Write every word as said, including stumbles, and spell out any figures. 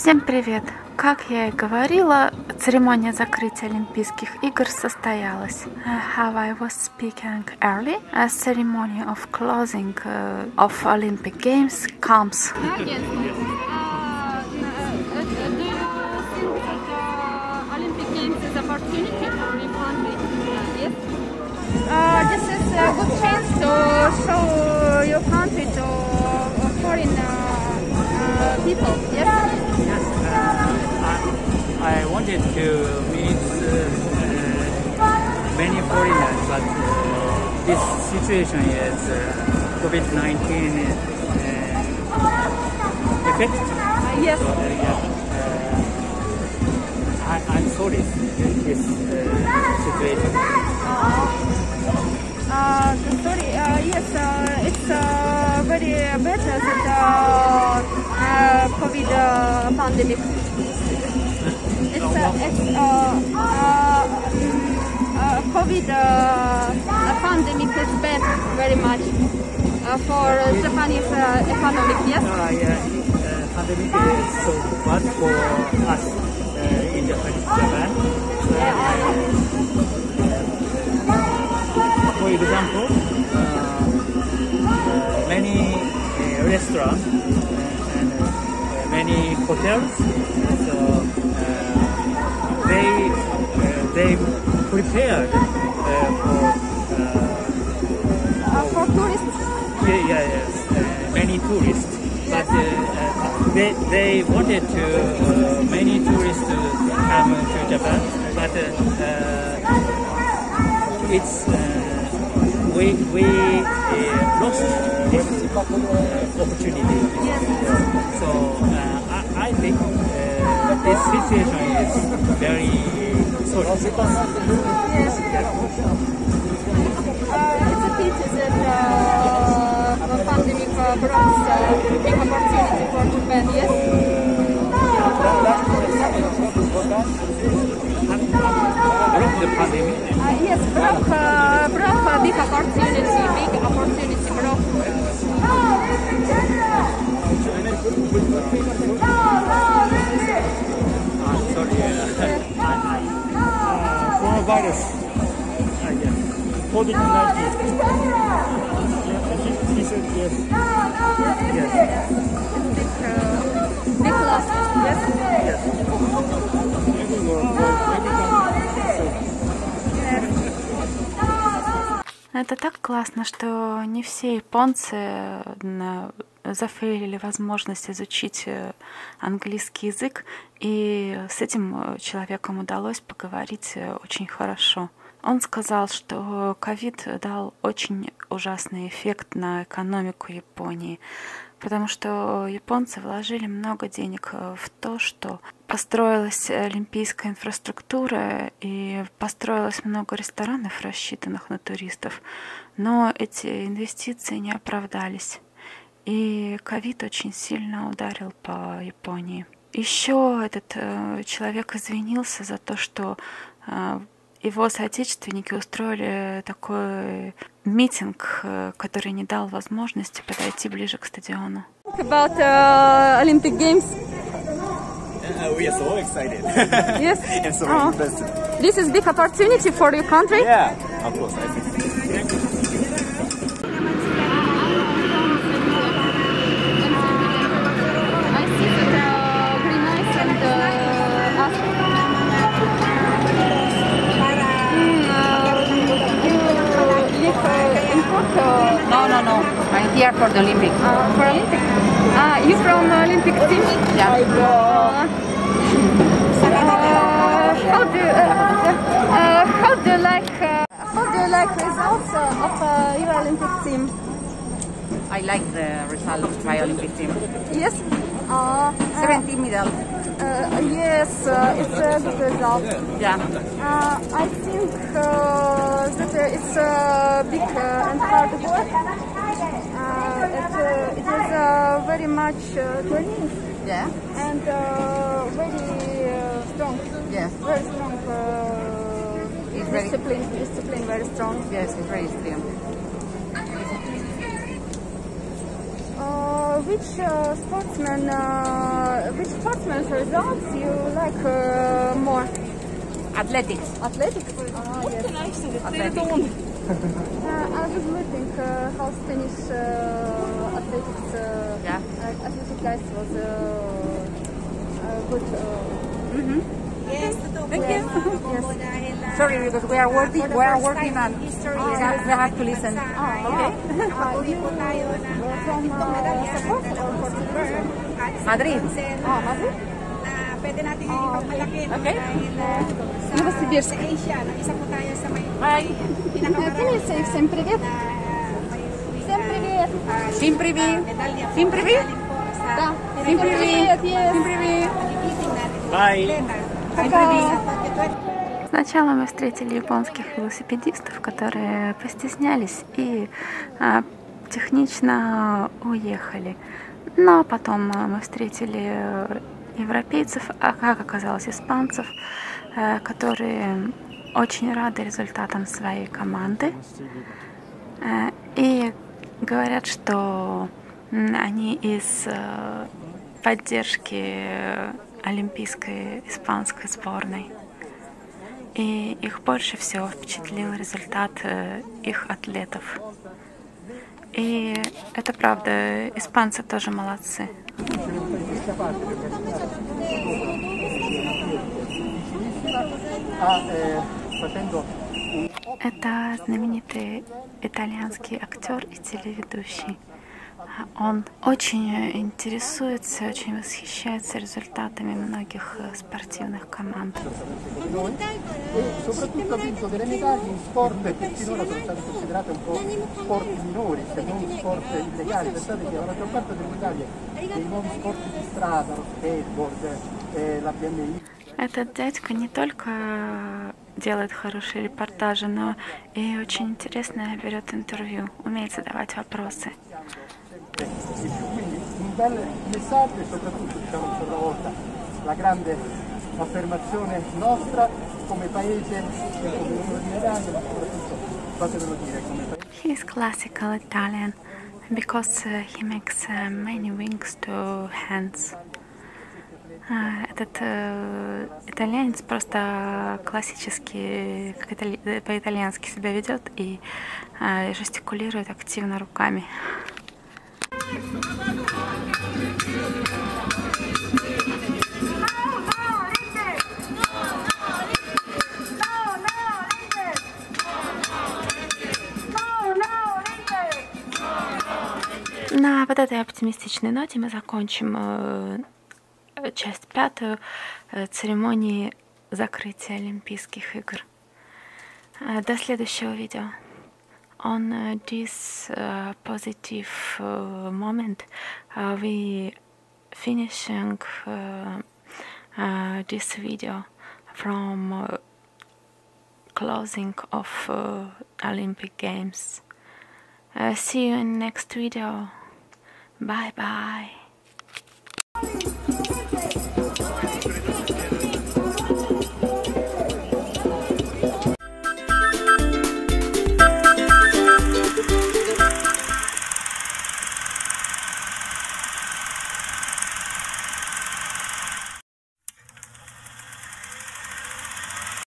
Всем привет! Как я и говорила, церемония закрытия Олимпийских игр состоялась. How I was speaking early, a ceremony of closing uh, of Olympic Games comes. Yes. Uh, uh, do you think that uh, Olympic Games is opportunity for your country? Uh, yes. Uh, this is a good chance to show your country to foreign uh, uh, people. Yes. Yes. Uh, I, I wanted to meet uh, many foreigners, but uh, this situation is uh, COVID nineteen uh, effect. Uh, yes. So, uh, yeah, uh, I, I'm sorry this uh, situation. Uh, sorry, uh, yes, uh, it's uh, very better than the uh, COVID uh, pandemic. It's, uh, it's uh, uh, uh, COVID uh, pandemic is bad very much uh, for Japanese uh, economy, yes? Uh, yeah, uh, pandemic is so bad for us uh, in Japan. Japan. Uh, For example, uh, uh, many uh, restaurants uh, and uh, many hotels, so uh, they uh, they prepared uh, for Uh, for tourists? yeah, yeah yes uh, many tourists, but uh, uh, they they wanted to uh, many tourists to come to Japan, but uh, uh, it's. Uh, We, we uh, lost this uh, opportunity. Yes. So uh, I, I think uh, this situation is very sorry. Yes. Uh, it's a pity that uh, the pandemic uh, brought uh, big opportunity for Japan, yes? Brought the pandemic. Uh, yes, brought, uh, brought a big opportunity, big opportunity brought. Ah, sorry. Uh, uh, coronavirus. Uh, yes. COVID nineteen. He, he said yes. Yes. Big, uh, big loss, yes? Yes. Everywhere, every Это так классно, что не все японцы зафейлили возможность изучить английский язык, и с этим человеком удалось поговорить очень хорошо. Он сказал, что ковид дал очень ужасный эффект на экономику Японии, потому что японцы вложили много денег в то, что построилась олимпийская инфраструктура и построилось много ресторанов, рассчитанных на туристов, но эти инвестиции не оправдались. И ковид очень сильно ударил по Японии. Еще этот э, человек извинился за то, что э, его соотечественники устроили такой митинг, который не дал возможности подойти ближе к стадиону. About uh, Olympic Games. Uh, we are so excited. Yes. And so uh, invested. This is big opportunity for your country. Yeah, of course. I think. I see that uh, very nice and uh, ask. Mm, uh, you live uh, in Porto? No, no, no. I'm here for the Olympics. Uh, for Olympic? Ah, you from Olympic team? Yeah. Uh, uh, how do uh, uh, how do you like uh, how do you like results uh, of uh, your Olympic team? I like the results of my Olympic team. Yes. Uh, seventeen medals. Uh, yes, uh, it's a good result. Yeah. Uh, I think uh, that uh, it's uh, big uh, and hard work. Uh, it, uh, it is uh, very much uh, training. Yeah. And uh, very uh, strong. Yes. Very strong. Uh, It's very- discipline. Discipline. Very strong. Yes, it's very extreme. Uh, which uh, sportsman, uh, which sportsman's results you like uh, more? Athletics. Athletics? Ah, yes. Athletics. Uh, I was looking uh, how Spanish uh, athletics, uh, Yeah. uh, athletic guys was uh, uh, good. Uh, Mm-hmm. Yes, totoo po Thank yan, you. mga kabobo, dahil uh, Sorry, because we are working. for the We are first working time on. in history We sa have, we have to ating listen. bansa, Oh, ay okay. nakapuli po tayo ng uh, from itong uh, medalya support at or for silver at sa Madrid. bronze Ah, Madrid? na pwede natin yung ipagmalaki no? Okay. Dahil uh, sa, Novosibirsk. sa Asia, no? Isa po tayo sa may Bye. Uh, pinakamarami can you say всем привет? na uh, may Всем привет! uh, Всім привіт. uh, medalya po Всім привіт. galing po sa Да. Всім привіт. yes. Всім привіт. pagiging natin Bye. atleta. Пока. Sa Tokyo twenty Сначала мы встретили японских велосипедистов, которые постеснялись и а, технично уехали. Но потом а, мы встретили европейцев, а как оказалось испанцев, а, которые очень рады результатам своей команды а, и говорят, что м, они из а, поддержки олимпийской испанской сборной. И их больше всего впечатлил результат э, их атлетов. И это правда, испанцы тоже молодцы. Это знаменитый итальянский актер и телеведущий. Он очень интересуется, очень восхищается результатами многих э, спортивных команд. E soprattutto ha vinto delle medaglie in sport che finora sono stati considerati un po' sport minori, se non sport illegali. Pensate che la maggior parte delle medaglie dei nuovi sport di strada, lo skateboard, eh, la B M I. Этот дядька не только делает хорошие репортажи, но и очень интересно берет интервью, умеет задавать вопросы. Quindi un bel messaggio e soprattutto, diciamo ancora una volta, la grande affermazione nostra come paese e come numero di medaglie, ma soprattutto fatevelo dire come paese. He is classical Italian because uh, he makes uh, many wings to hands. Uh, этот uh, итальянец просто классически как итали... по-итальянски себя ведет и uh, жестикулирует активно руками. На вот этой оптимистичной ноте мы закончим э, часть пятую э, церемонии закрытия Олимпийских игр. Э, до следующего видео. On uh, this uh, positive uh, moment, uh, we finishing uh, uh, this video from uh, closing of uh, Olympic Games. Uh, see you in next video. Bye bye.